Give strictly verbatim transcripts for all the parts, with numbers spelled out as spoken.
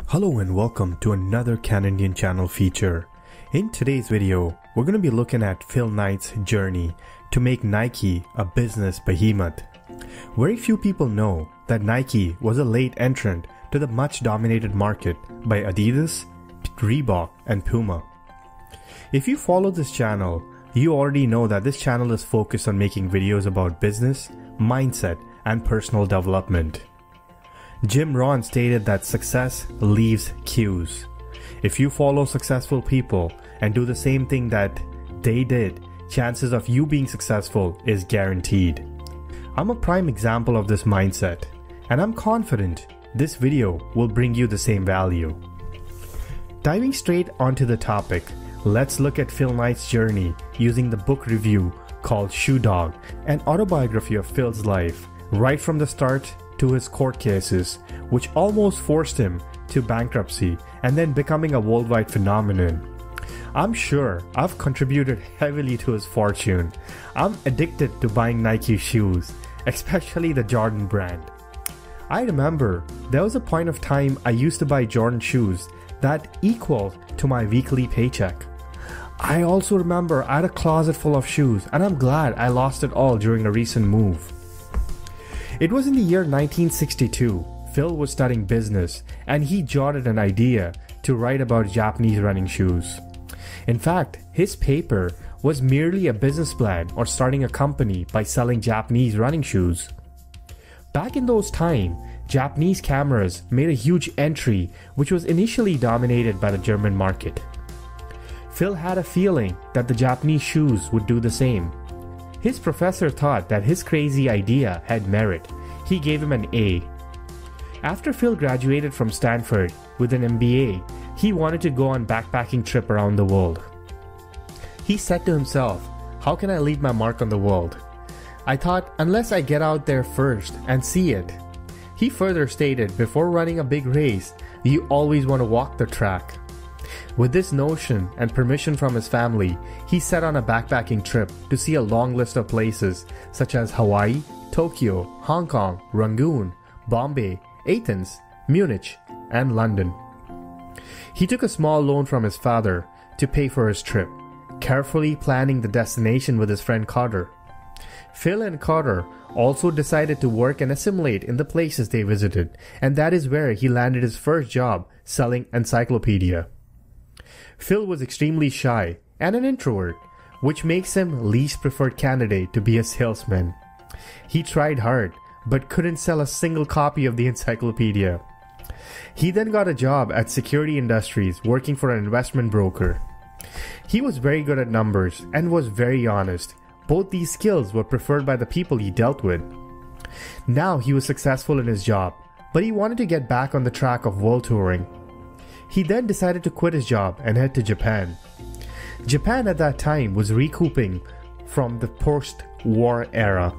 Hello and welcome to another Canadian channel feature. In today's video, we're going to be looking at Phil Knight's journey to make Nike a business behemoth. Very few people know that Nike was a late entrant to the much dominated market by Adidas, Reebok, and Puma. If you follow this channel, you already know that this channel is focused on making videos about business, mindset, and personal development. Jim Rohn stated that success leaves cues. If you follow successful people and do the same thing that they did, chances of you being successful is guaranteed. I'm a prime example of this mindset, and I'm confident this video will bring you the same value. Diving straight onto the topic, let's look at Phil Knight's journey using the book review called Shoe Dog, an autobiography of Phil's life, right from the start to his court cases, which almost forced him to bankruptcy and then becoming a worldwide phenomenon. I'm sure I've contributed heavily to his fortune. I'm addicted to buying Nike shoes, especially the Jordan brand. I remember there was a point of time I used to buy Jordan shoes that equaled to my weekly paycheck. I also remember I had a closet full of shoes, and I'm glad I lost it all during a recent move. It was in the year nineteen sixty-two. Phil was studying business, and he jotted an idea to write about Japanese running shoes. In fact, his paper was merely a business plan or starting a company by selling Japanese running shoes. Back in those times, Japanese cameras made a huge entry, which was initially dominated by the German market. Phil had a feeling that the Japanese shoes would do the same. His professor thought that his crazy idea had merit. He gave him an A. After Phil graduated from Stanford with an M B A, he wanted to go on a backpacking trip around the world. He said to himself, "How can I leave my mark on the world? I thought, unless I get out there first and see it." He further stated, before running a big race, you always want to walk the track. With this notion and permission from his family, he set on a backpacking trip to see a long list of places such as Hawaii, Tokyo, Hong Kong, Rangoon, Bombay, Athens, Munich, and London. He took a small loan from his father to pay for his trip, carefully planning the destination with his friend Carter. Phil and Carter also decided to work and assimilate in the places they visited, and that is where he landed his first job selling encyclopedia. Phil was extremely shy and an introvert, which makes him least preferred candidate to be a salesman. He tried hard, but couldn't sell a single copy of the encyclopedia. He then got a job at Security Industries working for an investment broker. He was very good at numbers and was very honest. Both these skills were preferred by the people he dealt with. Now he was successful in his job, but he wanted to get back on the track of world touring. He then decided to quit his job and head to Japan. Japan at that time was recouping from the post-war era.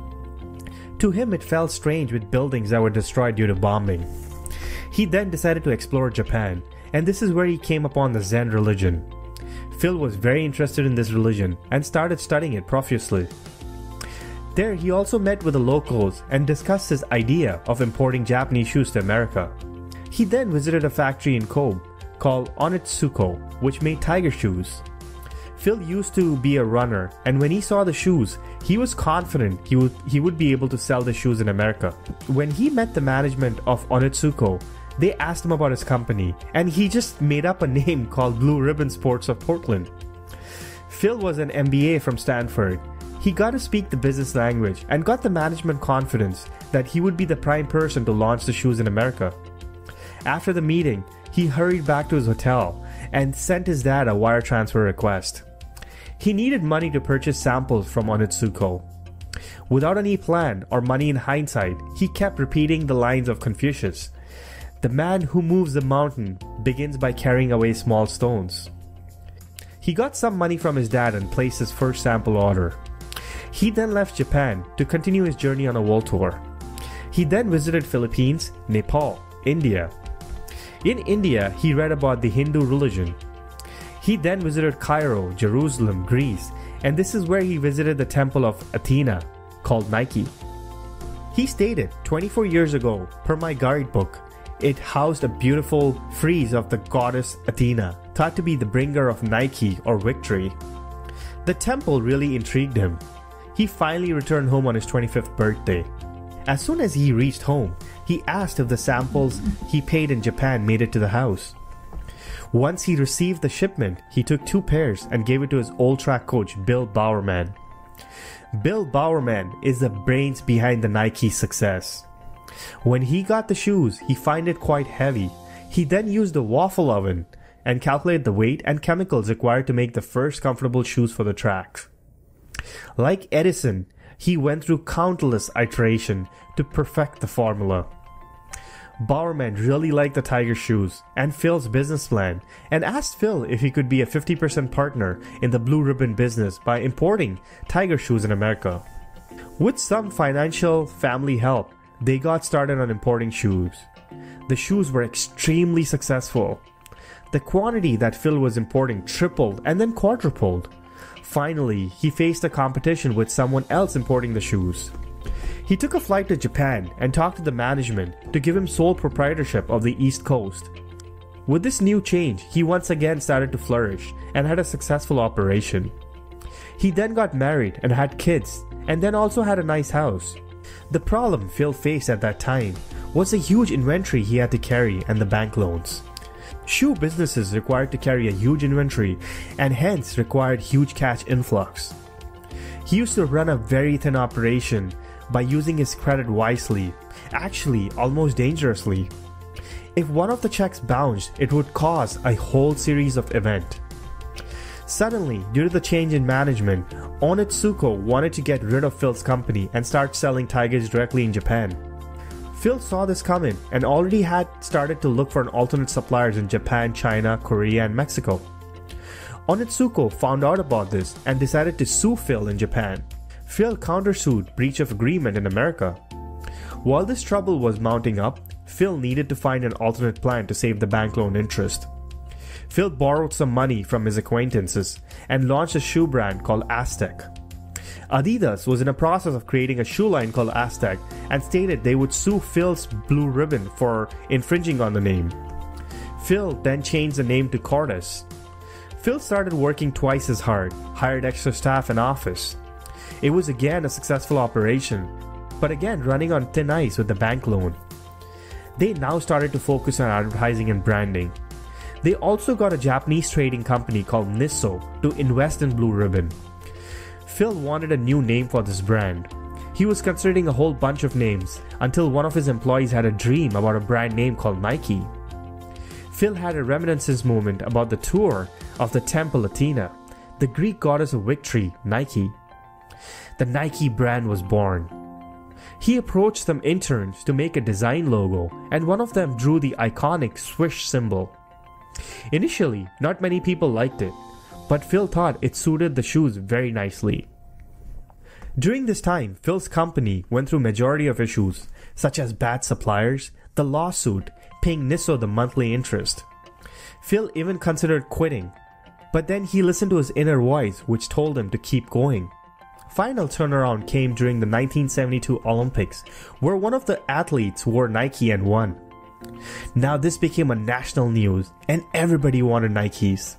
To him, it felt strange with buildings that were destroyed due to bombing. He then decided to explore Japan, and this is where he came upon the Zen religion. Phil was very interested in this religion and started studying it profusely. There, he also met with the locals and discussed his idea of importing Japanese shoes to America. He then visited a factory in Kobe called Onitsuka, which made tiger shoes. Phil used to be a runner, and when he saw the shoes, he was confident he would, he would be able to sell the shoes in America. When he met the management of Onitsuka, they asked him about his company, and he just made up a name called Blue Ribbon Sports of Portland. Phil was an M B A from Stanford. He got to speak the business language and got the management confidence that he would be the prime person to launch the shoes in America. After the meeting, he hurried back to his hotel and sent his dad a wire transfer request. He needed money to purchase samples from Onitsuka. Without any plan or money in hindsight, he kept repeating the lines of Confucius. The man who moves the mountain begins by carrying away small stones. He got some money from his dad and placed his first sample order. He then left Japan to continue his journey on a world tour. He then visited Philippines, Nepal, India. In India, he read about the Hindu religion. He then visited Cairo, Jerusalem, Greece, and this is where he visited the temple of Athena, called Nike. He stated, twenty-four years ago, per my guidebook, it housed a beautiful frieze of the goddess Athena, thought to be the bringer of Nike or victory. The temple really intrigued him. He finally returned home on his twenty-fifth birthday. As soon as he reached home, he asked if the samples he paid in Japan made it to the house. Once he received the shipment, he took two pairs and gave it to his old track coach, Bill Bowerman. Bill Bowerman is the brains behind the Nike success. When he got the shoes, he found it quite heavy. He then used a waffle oven and calculated the weight and chemicals required to make the first comfortable shoes for the track. Like Edison, he went through countless iterations to perfect the formula. Bowerman really liked the Tiger shoes and Phil's business plan and asked Phil if he could be a fifty percent partner in the Blue Ribbon business by importing Tiger shoes in America. With some financial family help, they got started on importing shoes. The shoes were extremely successful. The quantity that Phil was importing tripled and then quadrupled. Finally, he faced a competition with someone else importing the shoes. He took a flight to Japan and talked to the management to give him sole proprietorship of the East Coast. With this new change, he once again started to flourish and had a successful operation. He then got married and had kids, and then also had a nice house. The problem Phil faced at that time was a huge inventory he had to carry and the bank loans. Shoe businesses required to carry a huge inventory and hence required huge cash influx. He used to run a very thin operation by using his credit wisely, actually almost dangerously. If one of the checks bounced, it would cause a whole series of events. Suddenly, due to the change in management, Onitsuka wanted to get rid of Phil's company and start selling Tigers directly in Japan. Phil saw this coming and already had started to look for an alternate suppliers in Japan, China, Korea, and Mexico. Onitsuka found out about this and decided to sue Phil in Japan. Phil countersued breach of agreement in America. While this trouble was mounting up, Phil needed to find an alternate plan to save the bank loan interest. Phil borrowed some money from his acquaintances and launched a shoe brand called Aztec. Adidas was in a process of creating a shoe line called Aztec and stated they would sue Phil's Blue Ribbon for infringing on the name. Phil then changed the name to Cordes. Phil started working twice as hard, hired extra staff and office. It was again a successful operation, but again running on thin ice with the bank loan. They now started to focus on advertising and branding. They also got a Japanese trading company called Nisso to invest in Blue Ribbon. Phil wanted a new name for this brand. He was considering a whole bunch of names until one of his employees had a dream about a brand name called Nike. Phil had a reminiscence moment about the tour of the temple Athena, the Greek goddess of victory, Nike. The Nike brand was born. He approached some interns to make a design logo, and one of them drew the iconic swish symbol. Initially, not many people liked it, but Phil thought it suited the shoes very nicely. During this time, Phil's company went through majority of issues, such as bad suppliers, the lawsuit, paying Nisso the monthly interest. Phil even considered quitting, but then he listened to his inner voice, which told him to keep going. Final turnaround came during the nineteen seventy-two Olympics, where one of the athletes wore Nike and won. Now this became a national news, and everybody wanted Nikes.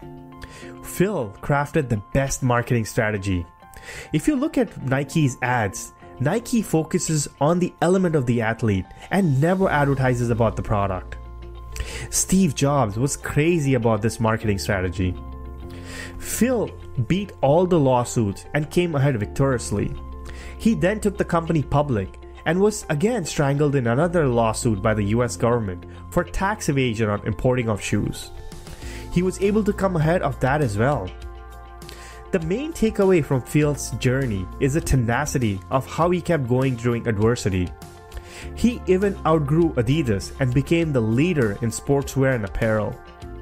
Phil crafted the best marketing strategy. If you look at Nike's ads, Nike focuses on the element of the athlete and never advertises about the product. Steve Jobs was crazy about this marketing strategy. Phil beat all the lawsuits and came ahead victoriously. He then took the company public and was again strangled in another lawsuit by the U S government for tax evasion on importing of shoes. He was able to come ahead of that as well. The main takeaway from Phil's journey is the tenacity of how he kept going during adversity. He even outgrew Adidas and became the leader in sportswear and apparel.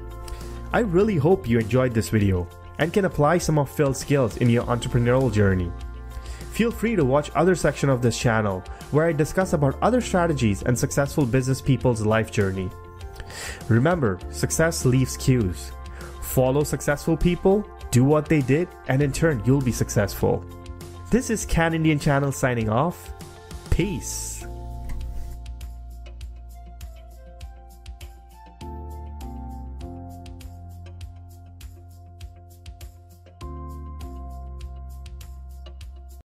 I really hope you enjoyed this video and can apply some of Phil's skills in your entrepreneurial journey. Feel free to watch other sections of this channel where I discuss about other strategies and successful business people's life journey. Remember, success leaves cues. Follow successful people, do what they did, and in turn you'll be successful. This is Can Indian Channel signing off. Peace.